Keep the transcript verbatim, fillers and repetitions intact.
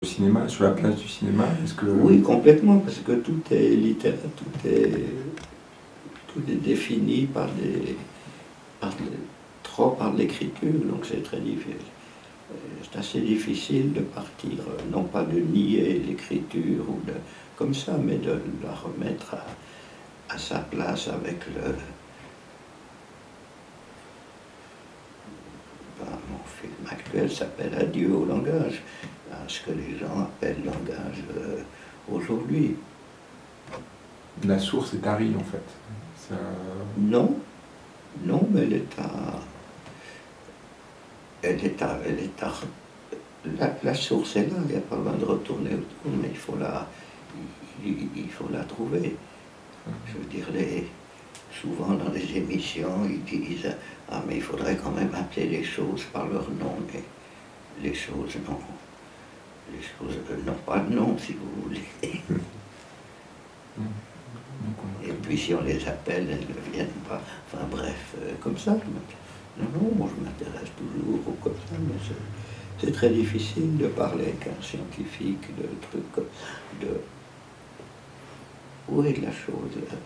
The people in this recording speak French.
Cinéma, sur la place du cinéma, est-ce que... Oui, complètement, parce que tout est littéraire, tout est, tout est défini par des, par des, trop par l'écriture, donc c'est très difficile. C'est assez difficile de partir, non pas de nier l'écriture ou de comme ça, mais de la remettre à, à sa place avec le... Ben, mon film actuel s'appelle Adieu au langage, ce que les gens appellent langage euh, aujourd'hui. La source est tarie en fait. Ça... Non, non, mais elle est à... Elle est à... Elle est à la, la source est là, il n'y a pas besoin de retourner autour, mais il faut la, il, il faut la trouver. Je veux dire, les, souvent dans les émissions, ils disent « Ah, mais il faudrait quand même appeler les choses par leur nom. » Mais les choses, non. Les choses n'ont pas de nom, si vous voulez. Et puis si on les appelle, elles ne viennent pas. Enfin bref, euh, comme ça. Je non, non, moi je m'intéresse toujours au comme ça, mais c'est très difficile de parler avec un scientifique de trucs, de où est la chose.